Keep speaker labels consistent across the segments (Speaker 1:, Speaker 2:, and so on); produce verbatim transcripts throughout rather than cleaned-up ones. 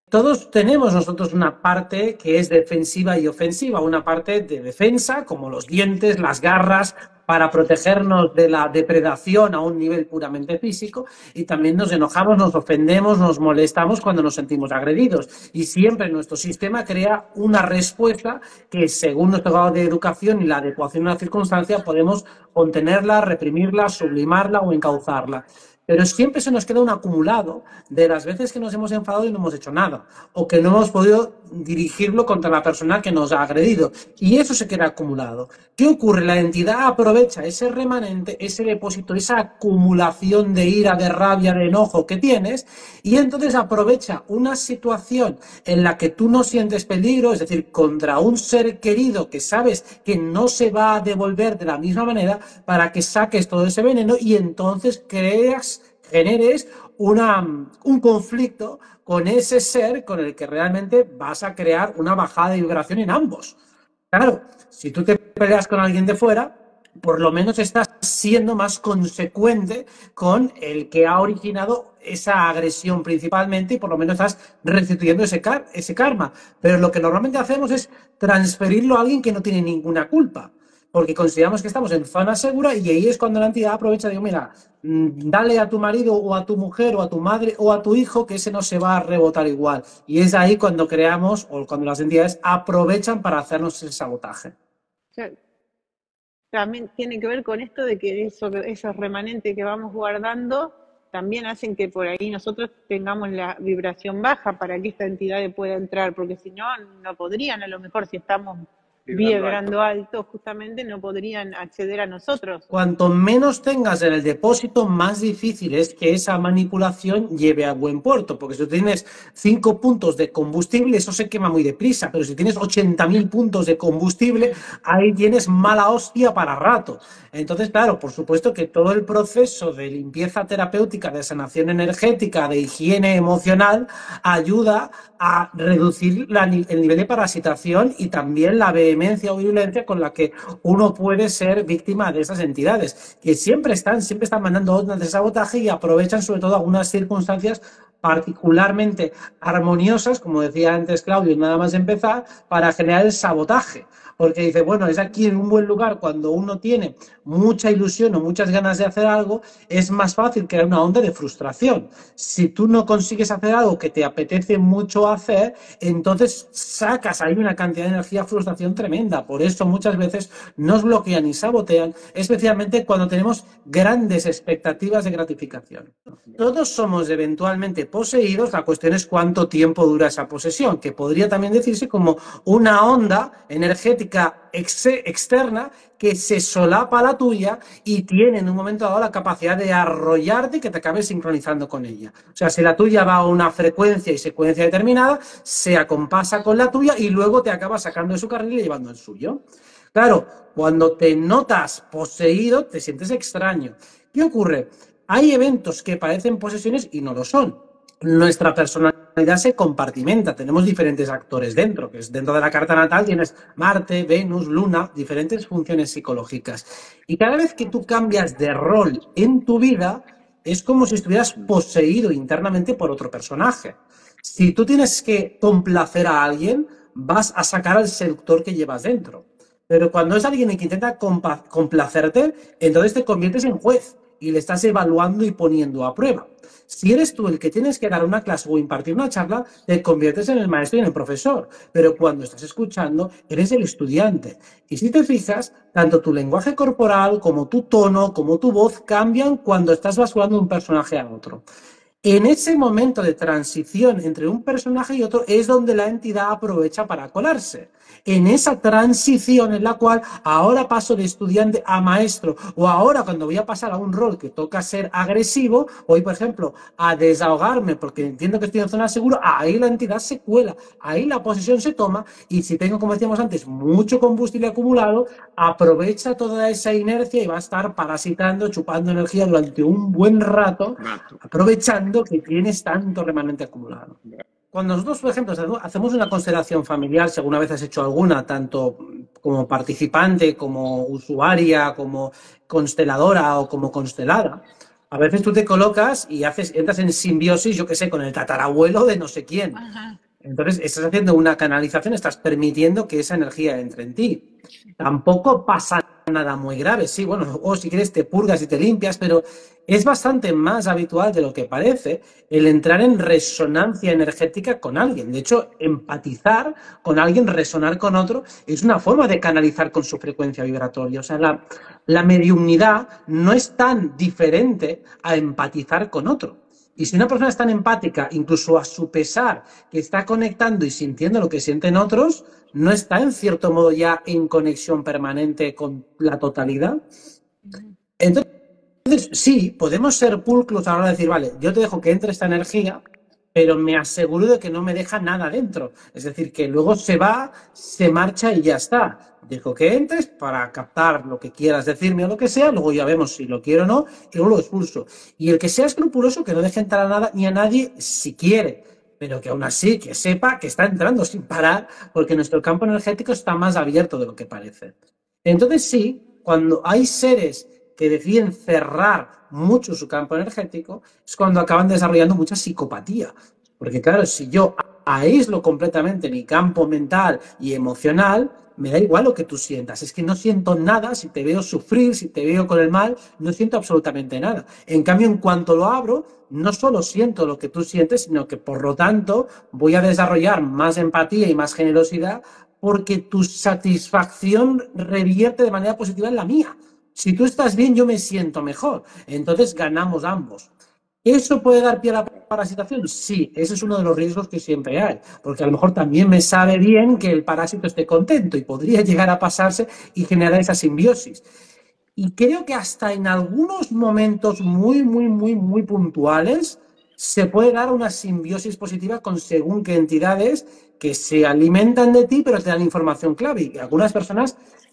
Speaker 1: todos tenemos nosotros una parte que es defensiva y ofensiva, una parte de defensa, como los dientes, las garras, para protegernos de la depredación a un nivel puramente físico, y también nos enojamos, nos ofendemos, nos molestamos cuando nos sentimos agredidos. Y siempre nuestro sistema crea una respuesta que, según nuestro grado de educación y la adecuación a la circunstancia, podemos contenerla, reprimirla, sublimarla o encauzarla. Pero siempre se nos queda un acumulado de las veces que nos hemos enfadado y no hemos hecho nada, o que no hemos podido dirigirlo contra la persona que nos ha agredido, y eso se queda acumulado. ¿Qué ocurre? La entidad aprovecha ese remanente, ese depósito, esa acumulación de ira, de rabia, de enojo que tienes, y entonces aprovecha una situación en la que tú no sientes peligro, es decir, contra un ser querido que sabes que no se va a devolver de la misma manera, para que saques todo ese veneno y entonces creas generes una, un conflicto con ese ser con el que realmente vas a crear una bajada de vibración en ambos. Claro, si tú te peleas con alguien de fuera, por lo menos estás siendo más consecuente con el que ha originado esa agresión principalmente, y por lo menos estás restituyendo ese, car ese karma. Pero lo que normalmente hacemos es transferirlo a alguien que no tiene ninguna culpa, porque consideramos que estamos en zona segura, y ahí es cuando la entidad aprovecha y digo, mira, dale a tu marido o a tu mujer o a tu madre o a tu hijo, que ese no se va a rebotar igual. Y es ahí cuando creamos, o cuando las entidades aprovechan para hacernos ese sabotaje.
Speaker 2: O sea, también tiene que ver con esto de que eso, esos remanentes que vamos guardando también hacen que por ahí nosotros tengamos la vibración baja para que esta entidad pueda entrar, porque si no, no podrían, a lo mejor si estamos vibrando alto, justamente no podrían acceder a nosotros.
Speaker 1: Cuanto menos tengas en el depósito, más difícil es que esa manipulación lleve a buen puerto, porque si tú tienes cinco puntos de combustible, eso se quema muy deprisa, pero si tienes ochenta mil puntos de combustible, ahí tienes mala hostia para rato. Entonces, claro, por supuesto que todo el proceso de limpieza terapéutica, de sanación energética, de higiene emocional, ayuda a reducir la, el nivel de parasitación y también la vehemencia o virulencia con la que uno puede ser víctima de esas entidades, que siempre están, siempre están mandando ondas de sabotaje y aprovechan sobre todo algunas circunstancias particularmente armoniosas, como decía antes Claudio, nada más empezar, para generar el sabotaje. Porque dice, bueno, es aquí en un buen lugar cuando uno tiene mucha ilusión o muchas ganas de hacer algo, es más fácil crear una onda de frustración. Si tú no consigues hacer algo que te apetece mucho hacer, entonces sacas ahí una cantidad de energía, frustración tremenda. Por eso muchas veces nos bloquean y sabotean, especialmente cuando tenemos grandes expectativas de gratificación. Todos somos eventualmente poseídos, la cuestión es cuánto tiempo dura esa posesión, que podría también decirse como una onda energética ex externa que se solapa a la tuya y tiene en un momento dado la capacidad de arrollarte y que te acabes sincronizando con ella. O sea, si la tuya va a una frecuencia y secuencia determinada, se acompasa con la tuya y luego te acaba sacando de su carril y llevando el suyo. Claro, cuando te notas poseído, te sientes extraño. ¿Qué ocurre? Hay eventos que parecen posesiones y no lo son. Nuestra personalidad se compartimenta, tenemos diferentes actores dentro, que es dentro de la carta natal tienes Marte, Venus, Luna, diferentes funciones psicológicas. Y cada vez que tú cambias de rol en tu vida, es como si estuvieras poseído internamente por otro personaje. Si tú tienes que complacer a alguien, vas a sacar al seductor que llevas dentro. Pero cuando es alguien que intenta complacerte, entonces te conviertes en juez y le estás evaluando y poniendo a prueba. Si eres tú el que tienes que dar una clase o impartir una charla, te conviertes en el maestro y en el profesor. Pero cuando estás escuchando, eres el estudiante. Y si te fijas, tanto tu lenguaje corporal como tu tono, como tu voz cambian cuando estás basculando de un personaje a otro. En ese momento de transición entre un personaje y otro es donde la entidad aprovecha para colarse. En esa transición en la cual ahora paso de estudiante a maestro, o ahora cuando voy a pasar a un rol que toca ser agresivo, voy por ejemplo a desahogarme porque entiendo que estoy en zona segura, ahí la entidad se cuela, ahí la posesión se toma, y si tengo, como decíamos antes, mucho combustible acumulado, aprovecha toda esa inercia y va a estar parasitando, chupando energía durante un buen rato, aprovechando que tienes tanto remanente acumulado. Cuando nosotros, por ejemplo, hacemos una constelación familiar, si alguna vez has hecho alguna, tanto como participante, como usuaria, como consteladora o como constelada, A veces tú te colocas y haces, entras en simbiosis, yo qué sé, con el tatarabuelo de no sé quién.
Speaker 2: Ajá.
Speaker 1: Entonces, estás haciendo una canalización, estás permitiendo que esa energía entre en ti. Tampoco pasa nada muy grave, sí, bueno, o si quieres te purgas y te limpias, pero es bastante más habitual de lo que parece el entrar en resonancia energética con alguien. De hecho, empatizar con alguien, resonar con otro, es una forma de canalizar con su frecuencia vibratoria. O sea, la, la mediumnidad no es tan diferente a empatizar con otro. Y si una persona es tan empática, incluso a su pesar, que está conectando y sintiendo lo que sienten otros, no está en cierto modo ya en conexión permanente con la totalidad.
Speaker 2: Ujú.
Speaker 1: Entonces, sí, podemos ser pulcros a la hora de decir, vale, yo te dejo que entre esta energía, pero me aseguro de que no me deja nada dentro. Es decir, que luego se va, se marcha y ya está. Dejo que entres para captar lo que quieras decirme o lo que sea, luego ya vemos si lo quiero o no, y luego lo expulso. Y el que sea escrupuloso, que no deje entrar a nada ni a nadie si quiere, pero que aún así, que sepa que está entrando sin parar, porque nuestro campo energético está más abierto de lo que parece. Entonces sí, cuando hay seres que deciden cerrar mucho su campo energético, es cuando acaban desarrollando mucha psicopatía. Porque claro, si yo aíslo completamente mi campo mental y emocional, me da igual lo que tú sientas. Es que no siento nada, si te veo sufrir, si te veo con el mal, no siento absolutamente nada. En cambio, en cuanto lo abro, no solo siento lo que tú sientes, sino que por lo tanto voy a desarrollar más empatía y más generosidad porque tu satisfacción revierte de manera positiva en la mía. Si tú estás bien, yo me siento mejor. Entonces ganamos ambos. ¿Eso puede dar pie a la parasitación? Sí, ese es uno de los riesgos que siempre hay, porque a lo mejor también me sabe bien que el parásito esté contento y podría llegar a pasarse y generar esa simbiosis. Y creo que hasta en algunos momentos muy, muy, muy, muy puntuales se puede dar una simbiosis positiva con según qué entidades que se alimentan de ti, pero te dan información clave. Y algunas personas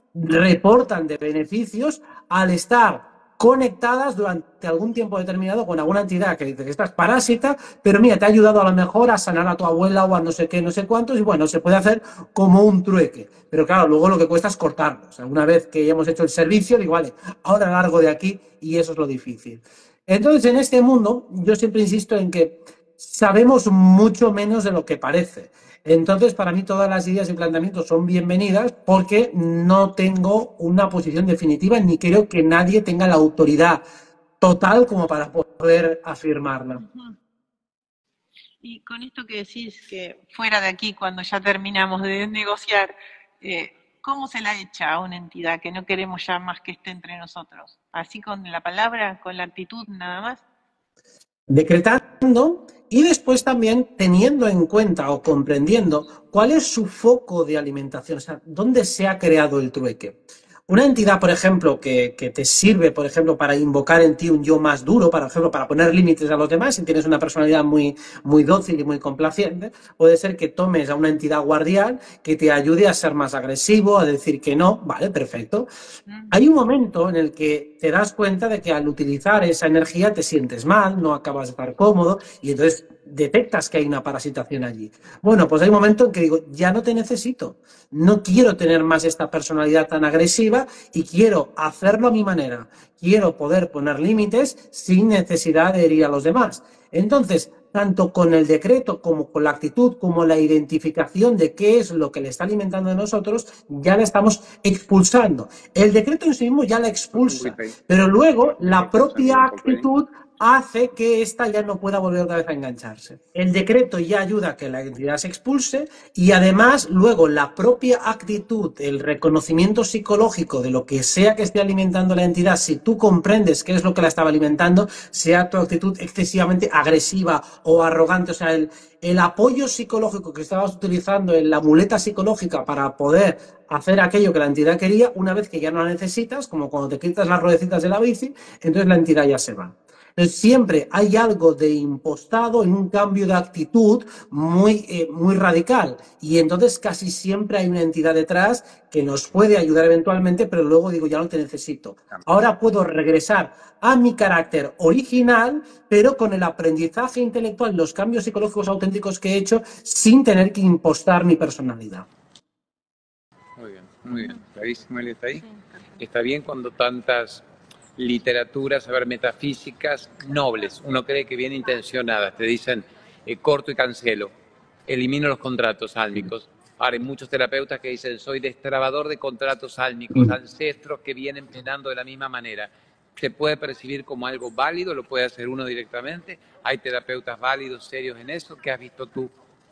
Speaker 1: reportan de beneficios al estar conectadas durante algún tiempo determinado con alguna entidad que dice que estás parásita, pero mira, te ha ayudado a lo mejor a sanar a tu abuela o a no sé qué, no sé cuántos, y bueno, se puede hacer como un trueque. Pero claro, luego lo que cuesta es cortarlo. O sea, una vez que ya hemos hecho el servicio, digo, vale, ahora largo de aquí y eso es lo difícil. Entonces, en este mundo, yo siempre insisto en que sabemos mucho menos de lo que parece. Entonces, para mí todas las ideas y planteamientos son bienvenidas porque no tengo una posición definitiva ni creo que nadie tenga la autoridad total como para poder afirmarla.
Speaker 2: Ujú. Y con esto que decís que fuera de aquí, cuando ya terminamos de negociar, eh, ¿cómo se la echa a una entidad que no queremos ya más que esté entre nosotros? ¿Así con la palabra, con la actitud nada más?
Speaker 1: Decretando y después también teniendo en cuenta o comprendiendo cuál es su foco de alimentación, o sea, dónde se ha creado el trueque. Una entidad, por ejemplo, que, que, te sirve, por ejemplo, para invocar en ti un yo más duro, por ejemplo, para poner límites a los demás, si tienes una personalidad muy, muy dócil y muy complaciente, puede ser que tomes a una entidad guardián que te ayude a ser más agresivo, a decir que no, vale, perfecto.
Speaker 2: Mm.
Speaker 1: Hay un momento en el que te das cuenta de que al utilizar esa energía te sientes mal, no acabas de estar cómodo y entonces detectas que hay una parasitación allí. Bueno, pues hay un momento en que digo, ya no te necesito, no quiero tener más esta personalidad tan agresiva y quiero hacerlo a mi manera, quiero poder poner límites sin necesidad de herir a los demás. Entonces, tanto con el decreto como con la actitud, como la identificación de qué es lo que le está alimentando a nosotros, ya la estamos expulsando. El decreto en sí mismo ya la expulsa, pero luego la propia actitud hace que ésta ya no pueda volver otra vez a engancharse. El decreto ya ayuda a que la entidad se expulse y además luego la propia actitud, el reconocimiento psicológico de lo que sea que esté alimentando la entidad, si tú comprendes qué es lo que la estaba alimentando, sea tu actitud excesivamente agresiva o arrogante, o sea, el, el apoyo psicológico que estabas utilizando en la muleta psicológica para poder hacer aquello que la entidad quería, una vez que ya no la necesitas, como cuando te quitas las ruedecitas de la bici, entonces la entidad ya se va. Entonces, siempre hay algo de impostado en un cambio de actitud muy, eh, muy radical y entonces casi siempre hay una entidad detrás que nos puede ayudar eventualmente, pero luego digo, ya no te necesito. Ahora puedo regresar a mi carácter original, pero con el aprendizaje intelectual, los cambios psicológicos auténticos que he hecho sin tener que impostar mi personalidad.
Speaker 3: Muy bien, muy bien.
Speaker 2: Ujú.
Speaker 3: Clarísimo, él está ahí.
Speaker 2: Sí, perfecto.
Speaker 3: Está bien cuando tantas literatura, saber metafísicas nobles. Uno cree que bien intencionadas. Te dicen, eh, corto y cancelo, elimino los contratos álmicos. Ahora hay muchos terapeutas que dicen, soy destrabador de contratos álmicos, ancestros que vienen penando de la misma manera. Se puede percibir como algo válido, lo puede hacer uno directamente. Hay terapeutas válidos, serios en eso. ¿Qué has visto tú?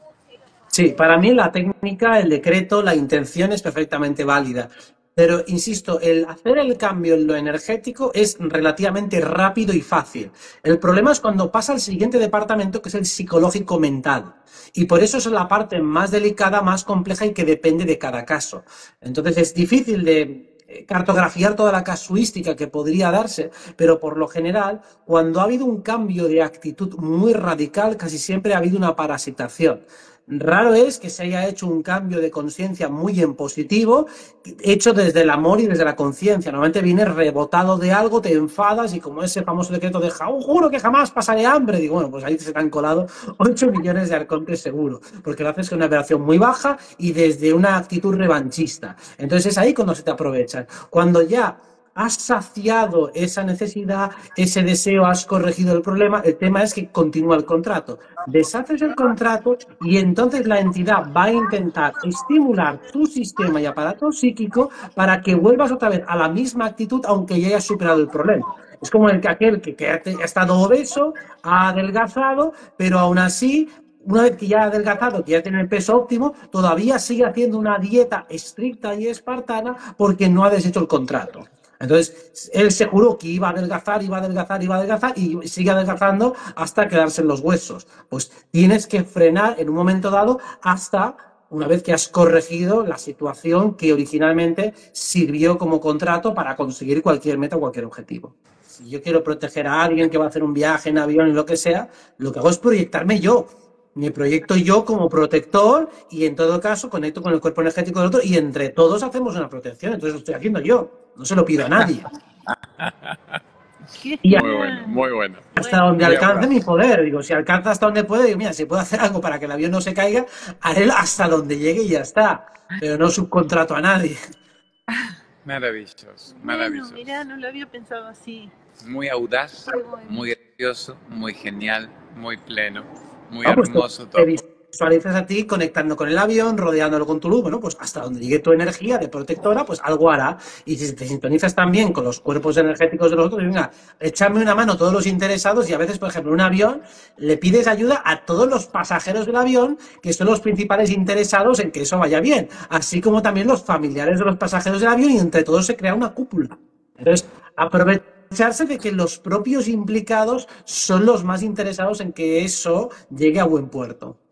Speaker 1: Sí, para mí la técnica, el decreto, la intención es perfectamente válida. Pero, insisto, el hacer el cambio en lo energético es relativamente rápido y fácil. El problema es cuando pasa al siguiente departamento, que es el psicológico mental. Y por eso es la parte más delicada, más compleja y que depende de cada caso. Entonces es difícil de cartografiar toda la casuística que podría darse, pero por lo general, cuando ha habido un cambio de actitud muy radical, casi siempre ha habido una parasitación. Raro es que se haya hecho un cambio de conciencia muy en positivo, hecho desde el amor y desde la conciencia. Normalmente viene rebotado de algo, te enfadas y como ese famoso decreto de oh, juro que jamás pasaré hambre, digo, bueno, pues ahí se te han colado ocho millones de arcontes seguro, porque lo haces con una vibración muy baja y desde una actitud revanchista. Entonces es ahí cuando se te aprovechan. Cuando ya has saciado esa necesidad, ese deseo, has corregido el problema, el tema es que continúa el contrato. Deshaces el contrato y entonces la entidad va a intentar estimular tu sistema y aparato psíquico para que vuelvas otra vez a la misma actitud aunque ya hayas superado el problema. Es como el que aquel que, que ha estado obeso, ha adelgazado, pero aún así una vez que ya ha adelgazado, que ya tiene el peso óptimo, todavía sigue haciendo una dieta estricta y espartana porque no ha deshecho el contrato. Entonces, él se juró que iba a adelgazar, iba a adelgazar, iba a adelgazar y sigue adelgazando hasta quedarse en los huesos. Pues tienes que frenar en un momento dado hasta una vez que has corregido la situación que originalmente sirvió como contrato para conseguir cualquier meta o cualquier objetivo. Si yo quiero proteger a alguien que va a hacer un viaje en avión y lo que sea, lo que hago es proyectarme yo. Me proyecto yo como protector y en todo caso conecto con el cuerpo energético del otro y entre todos hacemos una protección. Entonces lo estoy haciendo yo, no se lo pido a nadie.
Speaker 3: Y muy bueno, muy bueno.
Speaker 1: Hasta donde alcance mi poder. Digo, si alcanza hasta donde puede, digo, mira, si puedo hacer algo para que el avión no se caiga, haré hasta donde llegue y ya está. Pero no subcontrato a nadie.
Speaker 3: Maravilloso, maravilloso.
Speaker 2: Bueno, mirá, no lo había pensado así.
Speaker 3: Muy audaz, muy gracioso, muy genial, muy pleno, muy
Speaker 1: Ah, pues
Speaker 3: hermoso
Speaker 1: te
Speaker 3: todo.
Speaker 1: visualizas a ti conectando con el avión, rodeándolo con tu luz, bueno, pues hasta donde llegue tu energía de protectora, pues algo hará. Y si te sintonizas también con los cuerpos energéticos de los otros, venga, échame una mano a todos los interesados y a veces, por ejemplo, en un avión le pides ayuda a todos los pasajeros del avión, que son los principales interesados en que eso vaya bien, así como también los familiares de los pasajeros del avión y entre todos se crea una cúpula. Entonces, aprovecharse de que los propios implicados son los más interesados en que eso llegue a buen puerto.